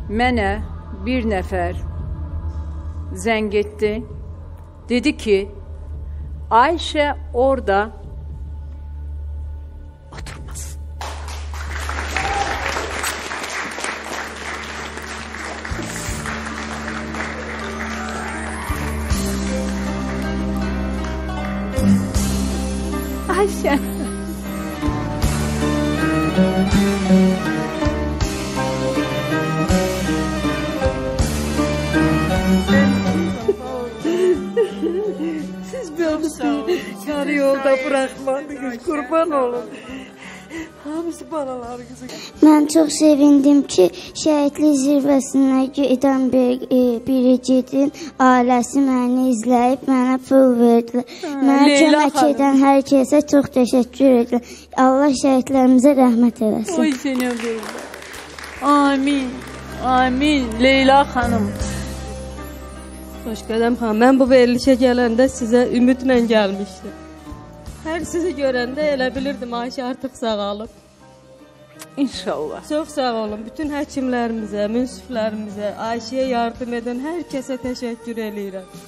mənə bir nəfər zəng etdi. Dedi ki, Ayşə orada oturmasın. Ayşə. Siz beni yarı yolda bırakmadınız, kurban olun. Hamısı balalarınızı. Mən çox sevindim ki, şəhidlik zirvəsinə gedən biricinin ailəsi məni izləyib, mənə pul verdilər. Mənə kömək edən hər kəsə çox təşəkkür edirəm. Allah şəhidlərimizə rəhmət eləsin. Oy sənə qurban. Amin, amin. Leyla xanım. Xoşqədəm xanım, mən bu verilişə gələndə sizə ümidlə gəlmişdim. Hər sizi görəndə elə bilirdim Ayşə artıq sağalıb. İnşallah. Çox sağ olun. Bütün həkimlərimizə, münsiflərimizə, Ayşəyə yardım edən hər kəsə təşəkkür edirəm.